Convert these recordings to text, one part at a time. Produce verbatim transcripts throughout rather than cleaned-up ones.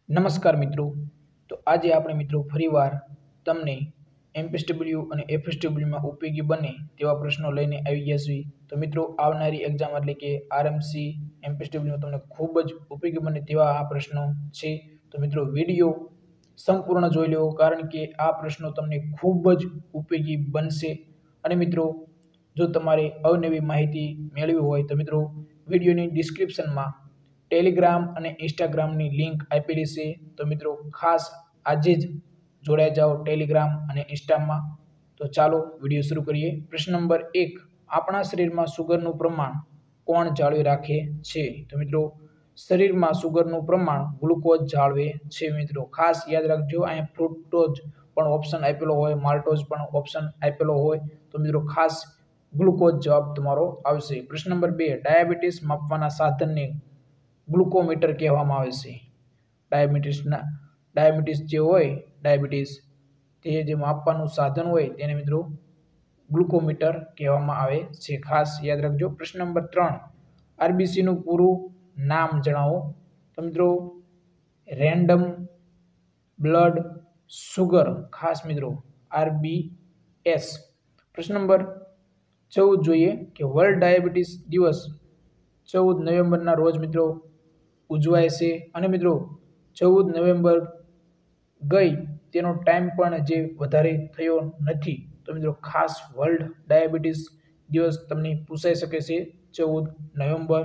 નમસ્કાર મિત્રો, તો આજે આપણે મિત્રો ફરીવાર તમને એમપીએસડબલ્યુ અને એફએસડબલ્યુમાં ઉપયોગી બને તેવા પ્રશ્નો લઈને આવી ગયા છીએ. તો મિત્રો આવનારી એક્ઝામ એટલે કે આરએમસી એમપીએસડબલ્યુમાં તમને ખૂબ જ ઉપયોગી બને તેવા આ પ્રશ્નો છે. તો મિત્રો વિડીયો સંપૂર્ણ જોઈ લેવો, કારણ કે આ પ્રશ્નો તમને ખૂબ જ ઉપયોગી બનશે. અને મિત્રો જો તમારે અવનવી માહિતી મેળવી હોય તો મિત્રો વિડીયોની ડિસ્ક્રિપ્શનમાં ટેલિગ્રામ અને ઇન્સ્ટાગ્રામની લિંક આપેલી છે. તો મિત્રો ખાસ આજે જ જોડાઈ જાઓ ટેલિગ્રામ અને ઇન્સ્ટામાં. તો ચાલો વિડીયો શરૂ કરીએ. પ્રશ્ન નંબર એક, આપણા શરીરમાં સુગરનું પ્રમાણ કોણ જાળવી રાખે છે? તો મિત્રો શરીરમાં સુગરનું પ્રમાણ ગ્લુકોઝ જાળવે છે. મિત્રો ખાસ યાદ રાખજો, અહીંયા ફ્રુક્ટોઝ પણ ઓપ્શન આપેલો હોય, માલ્ટોઝ પણ ઓપ્શન આપેલો હોય. તો મિત્રો ખાસ ગ્લુકોઝ જવાબ તમારો આવશે. પ્રશ્ન નંબર બે, ડાયાબિટીસ માપવાના સાધનને ગ્લુકોમીટર કહેવામાં આવે છે. ડાયાબિટીસના ડાયાબિટીસ જે હોય ડાયાબિટીસ તે જે માપવાનું સાધન હોય તેને મિત્રો ગ્લુકોમીટર કહેવામાં આવે છે. ખાસ યાદ રાખજો. પ્રશ્ન નંબર ત્રણ, આરબીસીનું પૂરું નામ જણાવો. તો મિત્રો રેન્ડમ બ્લડ સુગર, ખાસ મિત્રો આરબીએસ. પ્રશ્ન નંબર ચૌદ જોઈએ કે વર્લ્ડ ડાયાબિટીસ દિવસ ચૌદ નવેમ્બરના રોજ મિત્રો ઉજવાય છે. અને મિત્રો ચૌદ નવેમ્બર ગઈ તેનો ટાઈમ પણ જે વધારે થયો નથી. તો મિત્રો ખાસ વર્લ્ડ ડાયાબિટીસ દિવસ તમને પૂછાઈ શકે છે ચૌદ નવેમ્બર.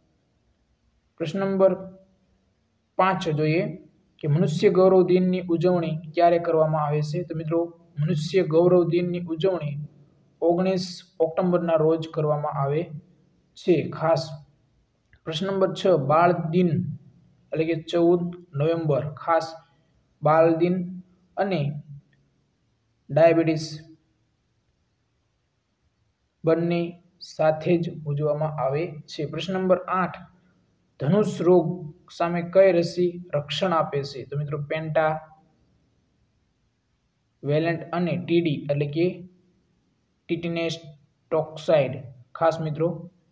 પ્રશ્ન નંબર પાંચ જોઈએ કે મનુષ્ય ગૌરવ દિનની ઉજવણી ક્યારે કરવામાં આવે છે? તો મિત્રો મનુષ્ય ગૌરવ દિનની ઉજવણી ઓગણીસ ઓક્ટોબરના રોજ કરવામાં આવે છે. ખાસ પ્રશ્ન નંબર છ, બાળ દિન એટલે કે ચૌદ નવેમ્બર ખાસ બાળ દિન અને ડાયાબિટીસ બંને સાથે જ ઉજવવામાં આવે છે. પ્રશ્ન નંબર આઠ, ધનુષ રોગ સામે કઈ રસી રક્ષણ આપે છે? તો મિત્રો પેન્ટા વેલેન્ટ અને ટીડી એટલે કે ટીટેનસ ટોક્સાઇડ. ખાસ મિત્રો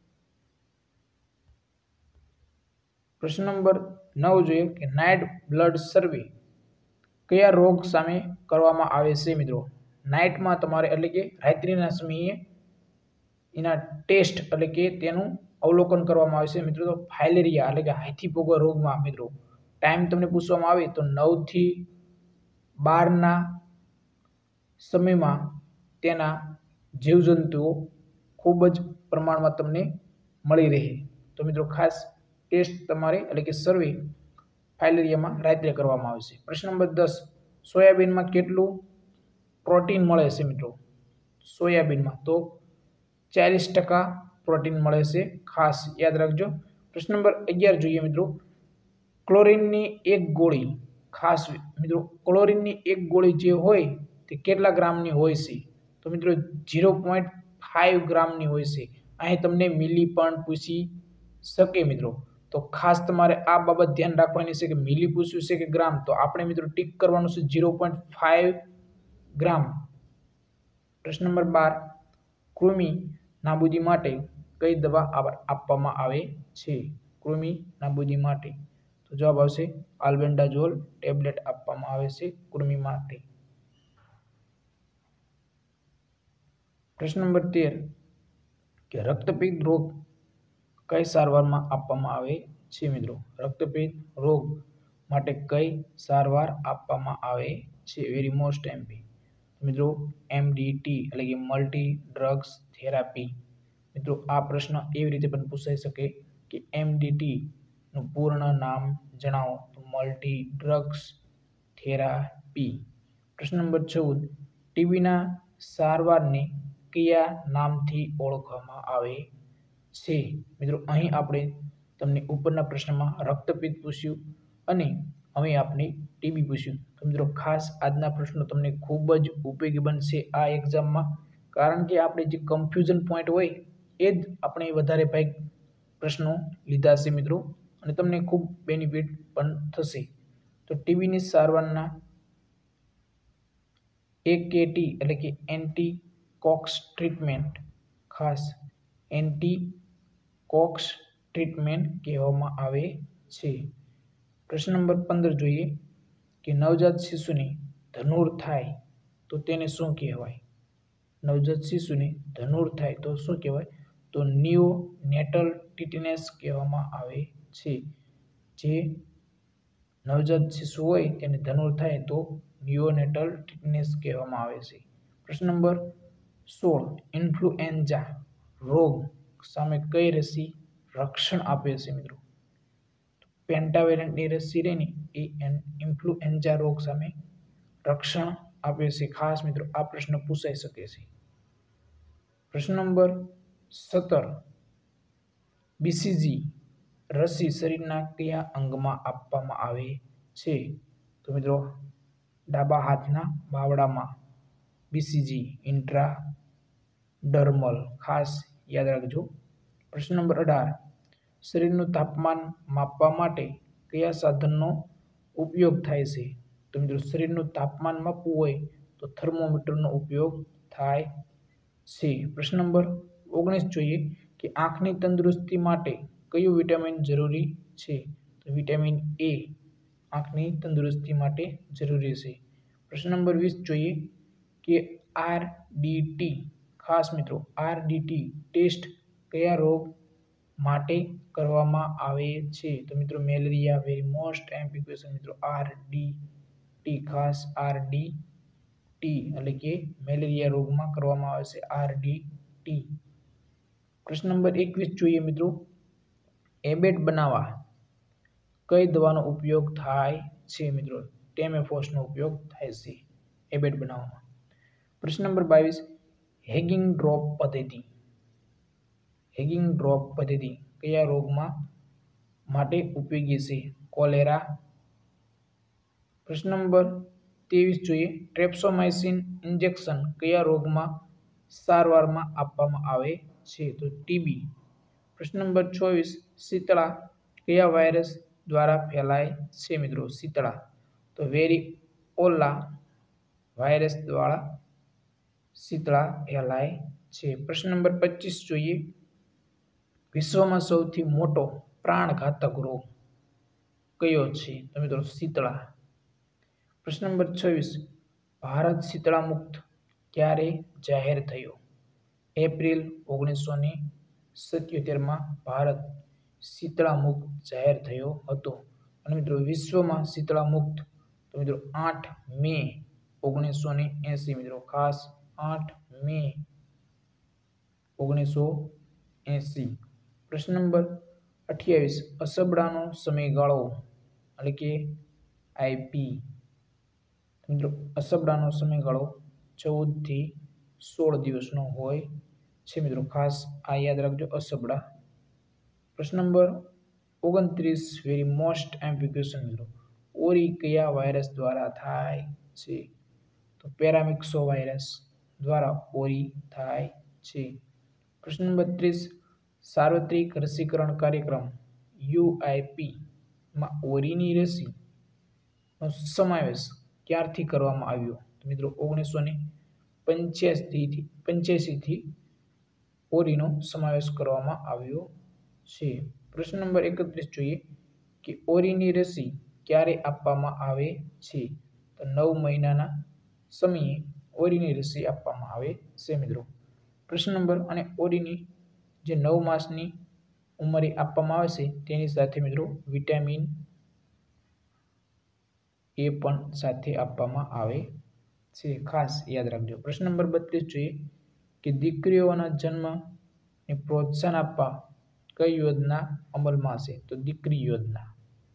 પ્રશ્ન નંબર નવ જોઈએ કે નાઇટ બ્લડ સર્વે કયા રોગ સામે કરવામાં આવે છે? મિત્રો નાઇટમાં તમારે એટલે કે રાત્રિના સમયે એના ટેસ્ટ એટલે કે તેનું અવલોકન કરવામાં આવે છે. મિત્રો તો ફાઇલેરિયા એટલે કે હાથી પોગો રોગમાં મિત્રો ટાઈમ તમને પૂછવામાં આવે તો નવ થી બારના સમયમાં તેના જીવજંતુઓ ખૂબ જ પ્રમાણમાં તમને મળી રહે. તો મિત્રો ખાસ ટેસ્ટ તમારે એટલે કે સર્વે ફાઇલેરિયામાં રાત્રે કરવામાં આવે છે. પ્રશ્ન નંબર દસ, સોયાબીનમાં કેટલું પ્રોટીન મળે છે? મિત્રો સોયાબીનમાં તો ચાલીસ ટકા પ્રોટીન મળે છે. ખાસ યાદ રાખજો. પ્રશ્ન નંબર અગિયાર જોઈએ મિત્રો, ક્લોરીનની એક ગોળી, ખાસ મિત્રો ક્લોરીનની એક ગોળી જે હોય તે કેટલા ગ્રામની હોય છે? તો મિત્રો ઝીરો પોઈન્ટ ફાઇવ ગ્રામની હોય છે. અહીં તમને મિલી પણ પૂછી શકે મિત્રો. તો ખાસ તમારે આ બાબત ધ્યાન રાખવાની છે કે મિલી પૂછ્યું છે કે ગ્રામ. તો આપણે મિત્રો ટીક કરવાનું છે ઝીરો પોઈન્ટ ફાઇવ ગ્રામ. પ્રશ્ન નંબર બાર, કૃમિ નાબૂદી માટે કઈ દવા આપવામાં આવે છે? કૃમિ નાબૂદી માટે તો જવાબ આવશે આલ્બેન્ડાઝોલ ટેબ્લેટ આપવામાં આવે છે કૃમિ માટે. પ્રશ્ન નંબર તેર કે રક્તપિત્ત રોગ કઈ સારવારમાં આપવામાં આવે છે? મિત્રો રક્તપિત્ત રોગ માટે કઈ સારવાર આપવામાં આવે છે? વેરી મોસ્ટ એમપી મિત્રો એમડીટી એટલે કે મલ્ટી ડ્રગ્સ થેરાપી. મિત્રો આ પ્રશ્ન એવી રીતે પણ પૂછાઈ શકે કે એમડીટી નું પૂર્ણ નામ જણાવો. તો મલ્ટી ડ્રગ્સ થેરાપી. પ્રશ્ન નંબર ચૌદ, ટીબીના સારવારને કયા નામથી ઓળખવામાં આવે છે? મિત્રો અહીં આપણે તમને ઉપરના પ્રશ્નમાં રક્તપિત્ત પૂછ્યું અને હવે આપણે ટીબી પૂછ્યું. તો મિત્રો ખાસ આજના પ્રશ્નો તમને ખૂબ જ ઉપયોગી બનશે આ એક્ઝામમાં, કારણ કે આપણે જે કન્ફ્યુઝન પોઈન્ટ હોય એ જ આપણે વધારે ભાગ પ્રશ્નો લીધા છે મિત્રો, અને તમને ખૂબ બેનિફિટ પણ થશે. તો ટીબીની સારવારના એકેટી એટલે કે એન્ટી કોક્સ ટ્રીટમેન્ટ, ખાસ એન્ટી કોક્સ ટ્રીટમેન્ટ કહેવામાં આવે છે. પ્રશ્ન નંબર પંદર જોઈએ કે નવજાત શિશુને ધનુર થાય તો તેને શું કહેવાય? નવજાત શિશુને ધનુર થાય તો શું કહેવાય? તો નિયોનેટલ ટીટેનસ કહેવામાં આવે છે. જે નવજાત શિશુ હોય તેને ધનુર થાય તો નિયોનેટલ ટીટેનસ કહેવામાં આવે છે. પ્રશ્ન નંબર સોળ, ઇન્ફ્લુએન્ઝા રોગ સામે કઈ રસી રક્ષણ આપે છે? મિત્રો, પેન્ટાવેલેન્ટની રસી રેની એ ઇન્ફ્લુએન્ઝા રોગ સામે રક્ષણ આપે છે. ખાસ મિત્રો આ પ્રશ્ન પૂછાઈ શકે છે. પ્રશ્ન નંબર સત્તર, બીસીજી રસી શરીરના કયા અંગમાં આપવામાં આવે છે? તો મિત્રો ડાબા હાથના બાવડામાં બીસીજી ઇન્ટ્રાડર્મલ, ખાસ યાદ રાખજો. પ્રશ્ન નંબર અઢાર, શરીરનું તાપમાન માપવા માટે કયા સાધનનો ઉપયોગ થાય છે? તો મિત્રો શરીરનું તાપમાન માપવું હોય તો થર્મોમીટરનો ઉપયોગ થાય છે. પ્રશ્ન નંબર ઓગણીસ જોઈએ કે આંખની તંદુરસ્તી માટે કયું વિટામિન જરૂરી છે? તો વિટામિન એ આંખની તંદુરસ્તી માટે જરૂરી છે. પ્રશ્ન નંબર વીસ જોઈએ કે આરડીટી, ખાસ મિત્રો આરડીટી ટેસ્ટ કયા રોગ માટે કરવામાં આવે છે? તો મિત્રો malaria, very most MP question મિત્રો આરડીટી, ખાસ આરડીટી એટલે કે મેલેરિયા રોગમાં કરવામાં આવે છે આરડીટી. પ્રશ્ન નંબર એકવીસ જોઈએ મિત્રો, એબેટ બનાવવા કઈ દવાનો ઉપયોગ થાય છે? મિત્રો ટેમેફોસનો ઉપયોગ થાય છે એબેટ બનાવવામાં. પ્રશ્ન નંબર બાવીસ, હેગિંગ ડ્રોપ પદ્ધતિ હેગિંગ ડ્રોપ પદ્ધતિ કયા રોગમાં માટે ઉપયોગી છે? કોલેરા. પ્રશ્ન નંબર ત્રેવીસ જોઈએ, ટ્રેપ્સોમાઇસિન ઇન્જેક્શન કયા રોગમાં સારવારમાં આપવામાં આવે છે? તો ટીબી. પ્રશ્ન નંબર ચોવીસ, શીતળા કયા વાયરસ દ્વારા ફેલાય છે? મિત્રો શીતળા તો વેરીઓલા વાયરસ દ્વારા શીતળા ફેલાય છે. પ્રશ્ન નંબર પચીસ જોઈએ, વિશ્વમાં સૌથી મોટો પ્રાણઘાતક રોગ કયો છે? તો મિત્રો શીતળા. પ્રશ્ન નંબર છવ્વીસ, ભારત શીતળા મુક્ત ક્યારે જાહેર થયો? એપ્રિલ ઓગણીસો ને સત્યોતેર માં ભારત શીતળા મુક્ત જાહેર થયો હતો. અને મિત્રો વિશ્વમાં શીતળા મુક્ત તો મિત્રો આઠ મે ઓગણીસો ને એસી મિત્રો, ખાસ આઠ મે ઓગણીસો એસી. પ્રશ્ન નંબર અઠ્યાવીસ, અસબડાનો સમયગાળો એટલે કે આઈપી. મિત્રો અસબડાનો સમયગાળો ચૌદ થી સોળ દિવસનો હોય છે મિત્રો, ખાસ આ યાદ રાખજો અસબડા. પ્રશ્ન નંબર ઓગણત્રીસ, વેરી મોસ્ટ એમપી ક્વેશ્ચન મિત્રો, ઓરી કયા વાયરસ દ્વારા થાય છે? તો પેરામિક્સો વાયરસ દ્વારા ઓરી થાય છે. પ્રશ્ન નંબર ત્રીસ, સાર્વત્રિક રસીકરણ કાર્યક્રમ યુઆઈપી માં ઓરીની રસીનો સમાવેશ ક્યારથી કરવામાં આવ્યો? તો મિત્રો ઓગણીસો ને પંચ્યાસી પંચ્યાસી થી ઓરીનો સમાવેશ કરવામાં આવ્યો છે. પ્રશ્ન નંબર એકત્રીસ જોઈએ કે ઓરીની રસી ક્યારે આપવામાં આવે છે? તો નવ મહિનાના સમયે ઓરીની રસી આપવામાં આવે છે મિત્રો. પ્રશ્ન નંબર અને ઓરીની જે નવ માસની ઉંમરે આપવામાં આવે છે તેની સાથે મિત્રો વિટામિન એ પણ સાથે આપવામાં આવે છે, ખાસ યાદ રાખજો. પ્રશ્ન નંબર બત્રીસ જોઈએ કે દીકરીઓના જન્મને પ્રોત્સાહન આપવા કઈ યોજના અમલમાં છે? તો દીકરી યોજના.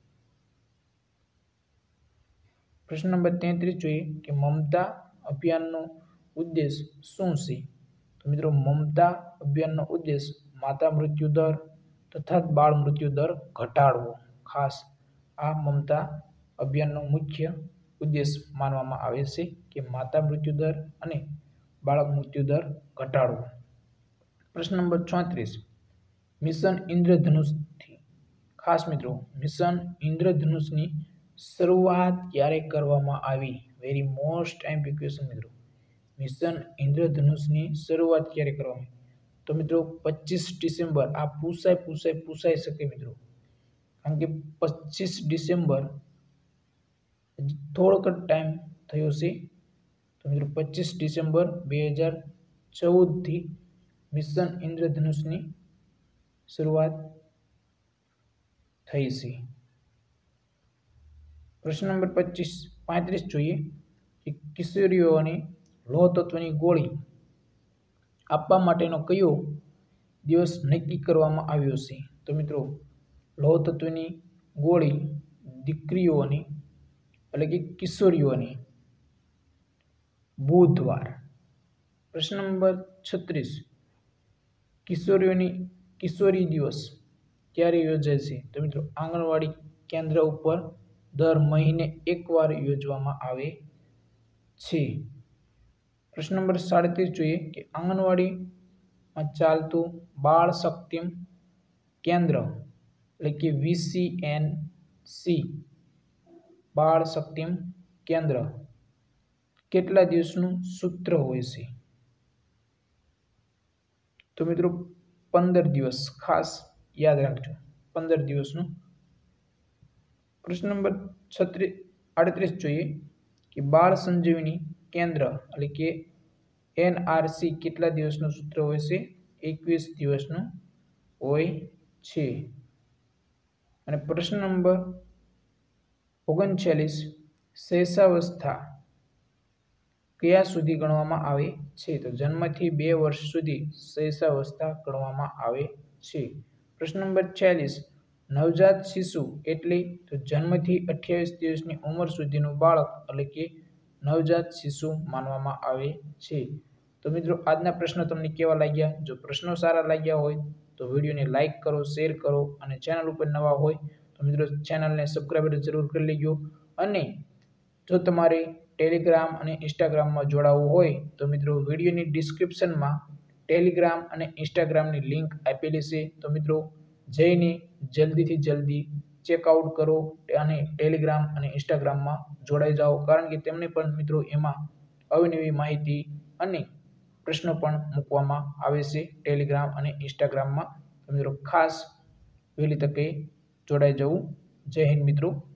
પ્રશ્ન નંબર તેત્રીસ જોઈએ કે મમતા અભિયાનનો ઉદ્દેશ શું છે? તો મિત્રો મમતા અભિયાનનો ઉદ્દેશ માતા મૃત્યુ દર તથા બાળ મૃત્યુ દર ઘટાડવો. ખાસ આ મમતા અભિયાનનો મુખ્ય ઉદ્દેશ માનવામાં આવે છે કે માતા મૃત્યુ દર અને બાળક મૃત્યુ દર ઘટાડવો. પ્રશ્ન નંબર ચોત્રીસ, મિશન ઇન્દ્રધનુષથી ખાસ મિત્રો મિશન ઇન્દ્રધનુષની શરૂઆત ક્યારે કરવામાં આવી? વેરી મોસ્ટ એમપી ક્વેશ્ચન મિત્રો, મિશન ઇન્દ્રધનુષની શરૂઆત ક્યારે કરવામાં? તો મિત્રો પચીસ ડિસેમ્બર. આ પૂછાય પૂછાય પૂછાઈ શકે મિત્રો, કારણ કે પચીસ ડિસેમ્બર થોડોક જ ટાઈમ થયો છે. તો મિત્રો પચીસ ડિસેમ્બર બે હજાર ચૌદથી મિશન ઇન્દ્રધનુષની શરૂઆત થઈ છે. પ્રશ્ન નંબર પચીસ પાંત્રીસ જોઈએ કે કિશોરીઓને લોહ તત્વની ગોળી આપવા માટેનો કયો દિવસ નક્કી કરવામાં આવ્યો છે? તો મિત્રો લોહ તત્વની ગોળી દીકરીઓની એટલે કે કિશોરીઓની બુધવાર. પ્રશ્ન નંબર છત્રીસ કિશોરીઓની કિશોરી દિવસ ક્યારે યોજાય છે? તો મિત્રો આંગણવાડી કેન્દ્ર ઉપર દર મહિને એકવાર યોજવામાં આવે છે. પ્રશ્ન નંબર સાડત્રીસ જોઈએ કે આંગણવાડીમાં ચાલતું બાળ શક્તિમ કેન્દ્ર એટલે કે વીસીએનસી બાળ શક્તિમ કેન્દ્ર કેટલા દિવસનું સૂત્ર હોય છે? તો મિત્રો પંદર દિવસ, ખાસ યાદ રાખજો, પંદર દિવસનું. પ્રશ્ન નંબર છત્રીસ આડત્રીસ જોઈએ કે બાળ સંજીવની કેન્દ્ર એટલે કે એનઆરસી કેટલા દિવસનું સૂત્ર હોય છે? એકવીસ દિવસનું હોય છે. અને પ્રશ્ન નંબર ઓગણચાલીસ શૈશવાવસ્થા કયા સુધી ગણવામાં આવે છે? તો જન્મથી બે વર્ષ સુધી શૈશવાવસ્થા ગણવામાં આવે છે. પ્રશ્ન નંબર છ્યાલીસ નવજાત શિશુ એટલે તો જન્મથી અઠ્યાવીસ દિવસની ઉંમર સુધીનું બાળક એટલે કે નવજાત શિશુ માનવામાં આવે છે. તો મિત્રો આજના પ્રશ્નો તમને કેવા લાગ્યા? જો પ્રશ્નો સારા લાગ્યા હોય તો વિડીયોને લાઇક કરો, શેર કરો અને ચેનલ ઉપર નવા હોય તો મિત્રો ચેનલને સબસ્ક્રાઈબ જરૂર કરી લેજો. અને જો તમારે ટેલિગ્રામ અને ઇન્સ્ટાગ્રામમાં જોડાવવું હોય તો મિત્રો વિડીયોની ડિસ્ક્રિપ્શનમાં ટેલિગ્રામ અને ઇન્સ્ટાગ્રામની લિંક આપેલી છે. તો મિત્રો જઈને જલ્દીથી જલ્દી ચેકઆઉટ કરો અને ટેલિગ્રામ અને ઇન્સ્ટાગ્રામમાં જોડાઈ જાઓ, કારણ કે તેમને પણ મિત્રો એમાં અવનવી માહિતી અને પ્રશ્નો પણ મૂકવામાં આવે છે ટેલિગ્રામ અને ઇન્સ્ટાગ્રામમાં. તો મિત્રો ખાસ વહેલી તકે જોડાઈ જવું. જય હિન્દ મિત્રો.